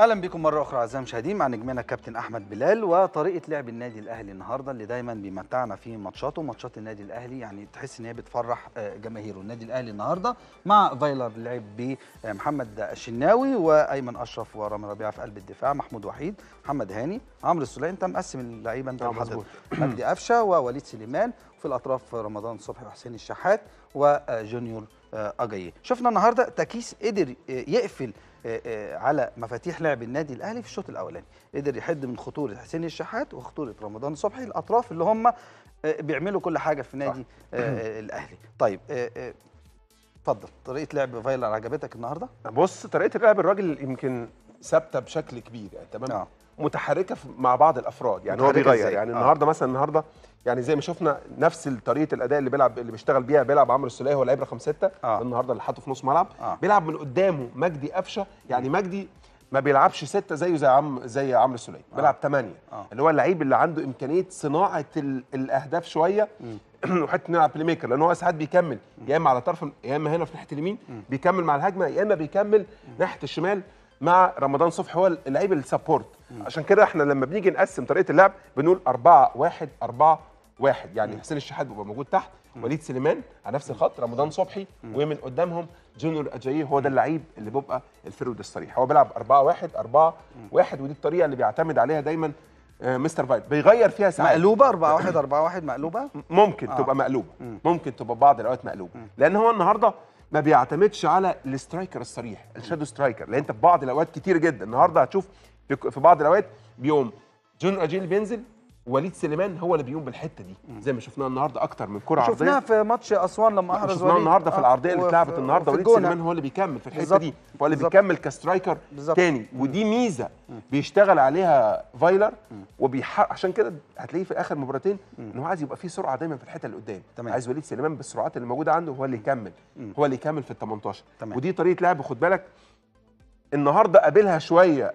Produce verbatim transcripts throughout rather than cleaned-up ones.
اهلا بكم مره اخرى اعزائي المشاهدين مع نجمنا كابتن احمد بلال وطريقه لعب النادي الاهلي النهارده اللي دايما بيمتعنا في ماتشاته. ماتشات النادي الاهلي يعني تحس ان هي بتفرح جماهيره. النادي الاهلي النهارده مع فايلر لعب بمحمد الشناوي وايمن اشرف ورامي ربيعه في قلب الدفاع، محمود وحيد، محمد هاني، عمرو السوليه. انت مقسم اللعيبه انت محدد مجدي قفشه ووليد سليمان، وفي الاطراف رمضان صبحي وحسين الشحات وجونيور اجاييه. شفنا النهارده تكيس قدر يقفل على مفاتيح لعب النادي الاهلي في الشوط الاولاني، قدر يحد من خطوره حسين الشحات وخطوره رمضان صبحي، الاطراف اللي هم بيعملوا كل حاجه في نادي الاهلي. طيب اتفضل، طريقه لعب فايلر عجبتك النهارده؟ بص، طريقه لعب الراجل يمكن ثابته بشكل كبير يعني، تمام. آه. متحركه مع بعض الافراد يعني، هو بيغير زي. يعني آه. النهارده مثلا النهارده يعني زي ما شفنا نفس طريقه الاداء اللي بيلعب اللي بيشتغل بيها بيلعب عمرو السوليه، هو لعيب رقم ستة آه. النهارده اللي حاطه في نص ملعب آه. بيلعب من قدامه مجدي قفشه. يعني م. مجدي ما بيلعبش ستة زيه زي عم زي عمرو السوليه، آه. بيلعب ثمانية آه. اللي هو اللعيب اللي عنده امكانيه صناعه الاهداف شويه وحته نلعب بلاي ميكر، لان هو ساعات بيكمل يا اما على طرف يا اما هنا في ناحيه اليمين بيكمل مع الهجمه، يا اما بيكمل ناحيه الشمال مع رمضان صبحي، هو اللعيب السبورت. عشان كده احنا لما بنيجي نقسم طريقه اللعب بنقول أربعة واحد أربعة واحد، يعني حسين الشحات بيبقى موجود تحت، وليد سليمان على نفس الخط، رمضان صبحي، ومن قدامهم جونيور اجاييه، هو ده اللعيب اللي بيبقى الفرود الصريح. هو بيلعب أربعة واحد أربعة واحد، ودي الطريقه اللي بيعتمد عليها دايما مستر فايلر. بيغير فيها ساعات مقلوبه أربعة واحد أربعة واحد مقلوبه، ممكن آه. تبقى مقلوبه، ممكن تبقى بعض الاوقات مقلوبه، لان هو النهارده ما بيعتمدش على الاسترايكر الصريح، الشادو سترايكر، لان انت في بعض الاوقات كتير جدا النهارده هتشوف في بعض الاوقات بيقوم جون اجيل بينزل، وليد سليمان هو اللي بيقوم بالحته دي، زي ما شفناها النهارده اكتر من كره عرضيه. شفناها في ماتش اسوان لما احرز شفناها النهارده في العرضيه اللي اتلعبت النهارده، وليد سليمان هو اللي بيكمل في الحته دي، هو اللي بيكمل كسترايكر تاني، ودي ميزه بيشتغل عليها فايلر وبيحقق. عشان كده هتلاقيه في اخر مباراتين ان هو عايز يبقى فيه سرعه دايما في الحته اللي قدام، عايز وليد سليمان بالسرعات اللي موجوده عنده هو اللي يكمل، هو اللي يكمل في ال تمنتاشر. ودي طريقه لعب خد بالك النهارده قابلها شويه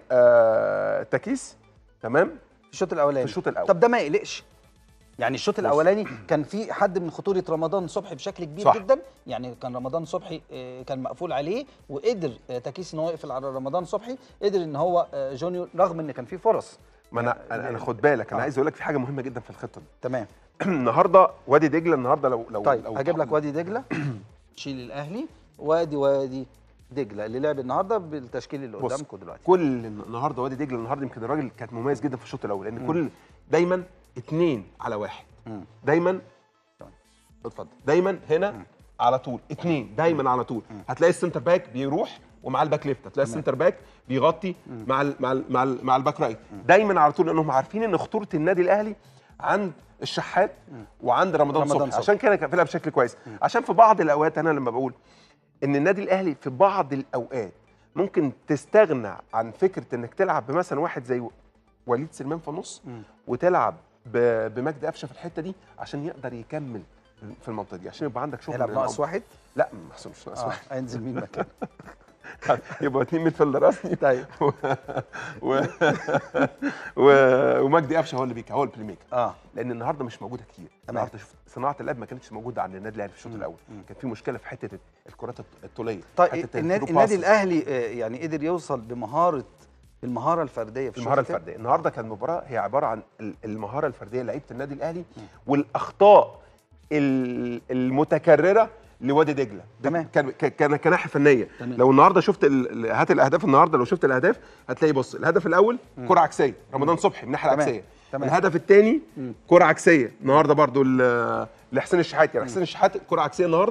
آه تكيس، تمام، في الشوط الاولاني. في الشوط الاول طب ده ما يقلقش يعني؟ الشوط الاولاني كان في حد من خطوره رمضان صبحي بشكل كبير صح. جدا، يعني كان رمضان صبحي كان مقفول عليه، وقدر تكيس ان هو يقفل على رمضان صبحي، قدر ان هو جونيور رغم ان كان في فرص. ما انا يعني انا خد بالك انا آه. عايز اقول لك في حاجه مهمه جدا في الخطه دي. تمام. النهارده وادي دجله النهارده لو لو طيب لو هجيب لك وادي دجله شيل الاهلي، وادي وادي دجله اللي لعب النهارده بالتشكيل اللي قدامكم دلوقتي. كل النهارده وادي دجله النهارده يمكن الراجل كان مميز جدا في الشوط الاول، لان م. كل دايما اتنين على واحد، م. دايما اتفضل دايما هنا م. على طول اتنين دايما م. على طول. م. هتلاقي السنتر باك بيروح ومع الباك ليفت، هتلاقي السنتر باك بيغطي م. مع ال مع ال مع, ال مع الباك رايت، دايما على طول، لانهم عارفين ان خطوره النادي الاهلي عند الشحات وعند رمضان, رمضان صبحي. عشان كده كان بشكل كويس. م. عشان في بعض الاوقات انا لما بقول ان النادي الاهلي في بعض الاوقات ممكن تستغنى عن فكره انك تلعب بمثلا واحد زي وليد سليمان في النص م. وتلعب بمجدي قفشه في الحته دي عشان يقدر يكمل في المنطقه دي، عشان يبقى عندك شغل. يلعب ناقص واحد؟ لا ما حصلش ناقص آه. واحد. هينزل مين مكانه؟ يبقى اتنين ميدفيلدر اصلي. طيب و... و... و... ومجدي قفشه هو اللي بيك هو البلاي ميكر. اه لان النهارده مش موجوده كتير. النهارده شوف صناعه اللعب ما كانتش موجوده عند النادي الاهلي في الشوط الاول، كان في مشكله في حته الكرات الطوليه. طيب النادي, النادي الاهلي يعني قدر يوصل بمهاره المهاره الفرديه في المهاره الفرديه. النهارده كانت المباراه هي عباره عن المهاره الفرديه لعيبه النادي الاهلي م. والاخطاء المتكرره لوادي دجله. تمام. كان كان كناحيه فنيه. تمام. لو النهارده شفت هات الاهداف النهارده، لو شفت الاهداف هتلاقي بص الهدف الاول كره عكسيه رمضان صبحي من الناحيه العكسيه. تمام. الهدف الثاني كره عكسيه النهارده برده لحسين الشحات، يعني حسين الشحات كره عكسيه النهارده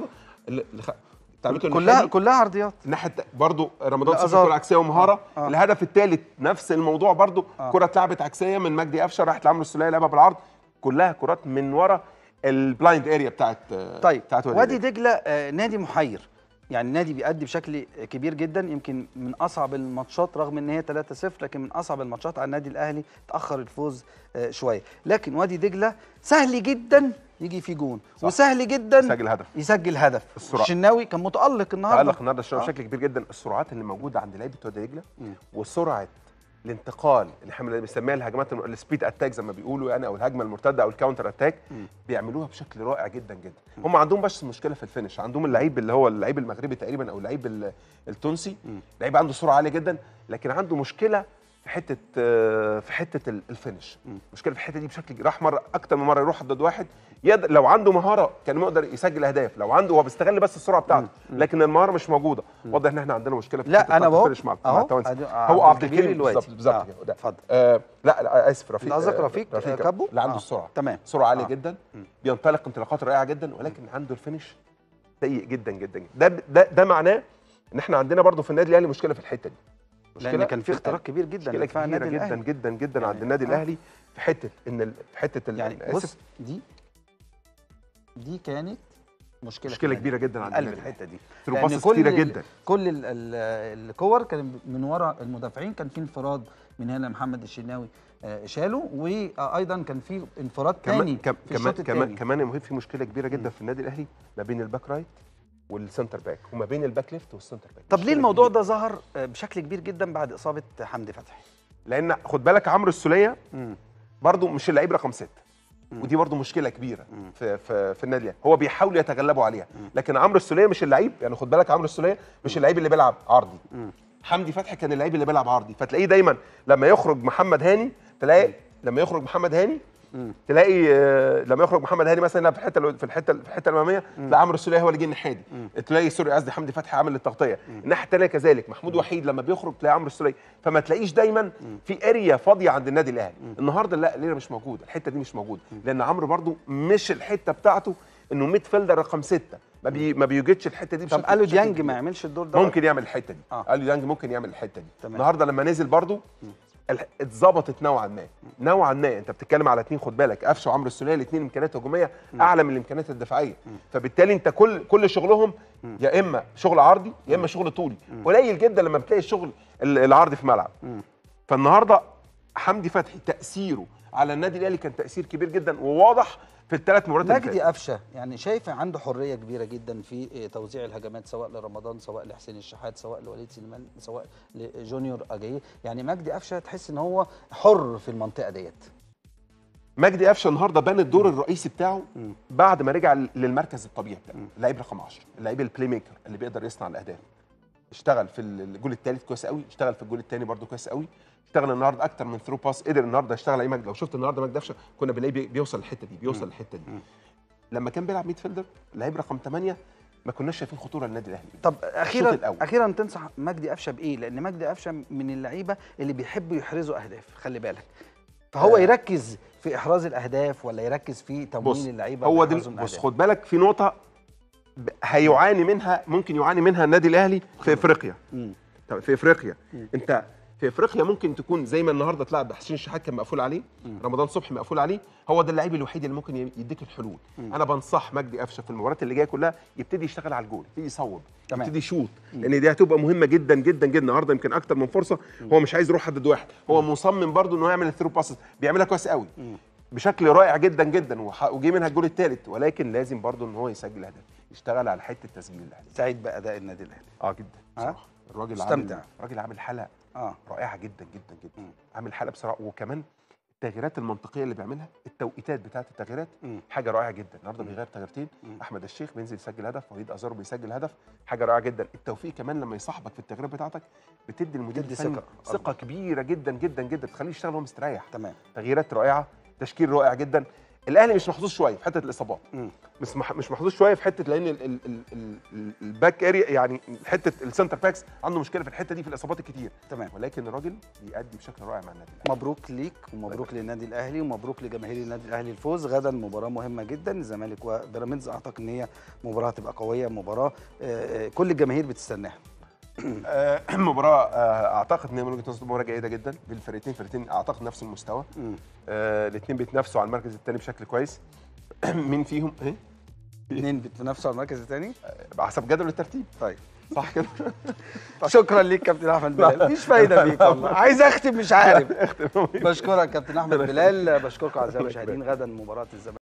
كلها كلها عرضيات الناحيه برضه رمضان صبحي كره عكسيه ومهاره. آه. آه. الهدف الثالث نفس الموضوع برضه آه. كره اتلعبت عكسيه من مجدي قفشه راحت لعمرو السوليه لعبها بالعرض، كلها كرات من ورا البلايند اريا بتاعت طيب بتاعت وادي دجله. آه نادي محير، يعني نادي بيأدي بشكل كبير جدا، يمكن من اصعب الماتشات رغم ان هي ثلاثة صفر، لكن من اصعب الماتشات على النادي الاهلي، تاخر الفوز آه شويه، لكن وادي دجله سهل جدا يجي فيه جون، وسهل جدا يسجل هدف يسجل هدف. الشناوي كان متألق النهارده، تألق النهارده الشناوي بشكل كبير جدا. السرعات اللي موجوده عند لعيبه وادي دجله وسرعه الانتقال اللي احنا بنسميها الهجمات السبيد اتاك زي ما بيقولوا يعني، او الهجمه المرتده او الكاونتر اتاك، بيعملوها بشكل رائع جدا جدا. هم عندهم بس مشكله في الفينش، عندهم اللعيب اللي هو اللعيب المغربي تقريبا او اللعيب التونسي، لعيب عنده سرعه عاليه جدا، لكن عنده مشكله في حته في حته الفينش، مشكله في الحته دي بشكل راح مره اكتر من مره يروح ضد واحد يد... لو عنده مهاره كان يقدر يسجل اهداف، لو عنده هو بيستغل بس السرعه بتاعته، لكن المهاره مش موجوده. واضح ان احنا عندنا مشكله في لا انا الفينش مع مع التوانسه. هو عبد الكريم بالظبط بالظبط كده. اتفضل. آه لا لا اسف، رفيق قصدك رفيق, رفيق كابو اللي عنده آه. السرعه تمام، سرعه عاليه آه. جدا، بينطلق انطلاقات رائعه جدا، ولكن عنده الفينش سيء جدا جدا جدا. ده ده, ده معناه ان احنا عندنا برضو في النادي الاهلي مشكله في الحته دي، لان كان في اختراق كبير جدا مشكله كبيره جدا جدا جدا يعني عند النادي آه. الاهلي في حته ان في حته يعني بص دي دي كانت مشكله مشكله كبيره جدا عند قلب الحته دي، لان كتيره جدا كل الكور كان من ورا المدافعين، كان في انفراد من هنا محمد الشناوي شاله، وايضا كان في انفراد ثاني كمان كمان كمان كمان مهم، في مشكله كبيره جدا في النادي الاهلي ما بين الباك رايت والسنتر باك وما بين الباك ليفت والسنتر باك. طب ليه الموضوع ده ظهر بشكل كبير جدا بعد اصابه حمدي فتحي؟ لان خد بالك عمرو السوليه برضو مش اللعيب رقم ستة، ودي برضو مشكله كبيره في في, في النادي الاهلي، هو بيحاولوا يتغلبوا عليها، لكن عمرو السوليه مش اللعيب، يعني خد بالك عمرو السوليه مش اللعيب اللي بيلعب عرضي، حمدي فتحي كان اللعيب اللي بيلعب عرضي، فتلاقيه دايما لما يخرج محمد هاني تلاقي لما يخرج محمد هاني تلاقي آه لما يخرج محمد هاني مثلا في الحته في الحته في الحته الاماميه تلاقي عمرو السوليه هو اللي جه الناحيه دي، تلاقي سوري قصدي حمدي فتحي عامل التغطيه، الناحيه الثانيه كذلك محمود وحيد لما بيخرج تلاقي عمرو السوليه، فما تلاقيش دايما في اريا فاضيه عند النادي الاهلي. النهارده لا، الليله مش موجوده، الحته دي مش موجوده، لان عمرو برده مش الحته بتاعته انه ميد فيلدر رقم ستة، ما بي ما بيوجدش الحته دي. طب الو ديانج ما يعملش الدور ده؟ ممكن يعمل الحته دي، آه. الو ديانج ممكن يعمل الحته دي. تمام. النهارده لما نزل برده اتظبطت نوعا ما نوعا ما، انت بتتكلم على اثنين خد بالك، قفشه وعمرو السوليه الاثنين امكانيات هجوميه اعلى من الامكانيات الدفاعيه، فبالتالي انت كل كل شغلهم يا اما شغل عرضي يا اما شغل طولي، قليل جدا لما بتلاقي الشغل العرضي في ملعب. فالنهارده حمدي فتحي تاثيره على النادي الاهلي كان تاثير كبير جدا وواضح في الثلاث مباريات اللي فاتت. مجدي قفشه يعني شايف عنده حريه كبيره جدا في توزيع الهجمات، سواء لرمضان سواء لحسين الشحات سواء لوليد سليمان سواء لجونيور اجاييه، يعني مجدي قفشه تحس ان هو حر في المنطقه ديت. مجدي قفشه النهارده بان الدور الرئيسي بتاعه بعد ما رجع للمركز الطبيعي بتاعه، اللعيب رقم عشرة، اللعيب البلاي ميكر اللي بيقدر يصنع الاهداف. اشتغل في الجول الثالث كويس قوي، اشتغل في الجول الثاني برده كويس قوي، اشتغل النهارده اكتر من ثرو باس، قدر النهارده يشتغل اي مجد. لو شفت النهارده مجدي قفشه كنا بنلاقيه بيوصل للحته دي بيوصل للحته دي لما كان بيلعب ميد فيلدر اللعيب رقم ثمانية ما كناش شايفين خطوره للنادي الاهلي. طب اخيرا اخيرا تنصح مجدي قفشه بايه؟ لان مجدي قفشه من اللعيبه اللي بيحبوا يحرزوا اهداف، خلي بالك، فهو آه. يركز في احراز الاهداف ولا يركز في تمويل اللعيبه؟ هو دل... بص خد بالك في نقطه هيعاني منها، ممكن يعاني منها النادي الاهلي في افريقيا. مم. طب في افريقيا مم. انت في افريقيا ممكن تكون زي ما النهارده تلعب حسين الشحات كان مقفول عليه، مم. رمضان صبحي مقفول عليه، هو ده اللعيب الوحيد اللي ممكن يديك الحلول. مم. انا بنصح مجدي قفشه في المباريات اللي جايه كلها يبتدي يشتغل على الجول، يبتدي يصوب، يبتدي يشوط، لان دي هتبقى مهمه جدا جدا جدا. النهارده يمكن اكتر من فرصه، مم. هو مش عايز يروح ضد واحد، هو مصمم برده انه يعمل الثرو باسز، بيعملها كويس قوي مم. بشكل رائع جدا جدا، وجي منها الجول الثالث، ولكن لازم برده ان هو يسجل هدف، يشتغل على حته تسجيل الاهداف. سعيد باداء النادي الاهلي؟ اه جدا بصراحه، الراجل مستمتع، الراجل عامل حلقه اه رائعه جدا جدا جدا، مم. عامل حلقه بصراحه، وكمان التغييرات المنطقيه اللي بيعملها، التوقيتات بتاعه التغييرات مم. حاجه رائعه جدا. النهارده بيغير تغييرتين، احمد الشيخ بينزل يسجل هدف، وليد ازارو بيسجل هدف، حاجه رائعه جدا. التوفيق كمان لما يصاحبك في التغييرات بتاعتك بتدي المدير الفني ثقه ثقه كبيره جدا جدا جدا، تخليه يشتغل وهو مستريح. تمام. تغييرات رائعه، تشكيل رائع جدا. الاهلي مش محظوظ شويه في حته الاصابات، مم. مش مش محظوظ شويه في حته، لان ال ال ال ال الباك اريا يعني حته السنتر باكس عنده مشكله في الحته دي في الاصابات الكتير. تمام. ولكن الراجل بيأدي بشكل رائع مع النادي الاهلي. مبروك ليك ومبروك للنادي الاهلي ومبروك لجماهير النادي الاهلي الفوز. غدا مباراه مهمه جدا، الزمالك وبيراميدز، اعتقد ان هي مباراه تبقى قويه، مباراه كل الجماهير بتستناها. مباراه اعتقد ان هي من وجهه نظري مباراه جيده جدا بالفرقتين، فرقتين اعتقد نفس المستوى، الاثنين بيتنافسوا على المركز الثاني بشكل كويس. مين فيهم ايه؟ اثنين بيتنافسوا على المركز الثاني حسب جدول الترتيب. طيب صح كده. شكرا ليك كابتن احمد بلال، مفيش فايده فيك والله، عايز اختم مش عارف. بشكرك كابتن احمد بلال، بشكركم اعزائي المشاهدين. غدا مباراه الزمالك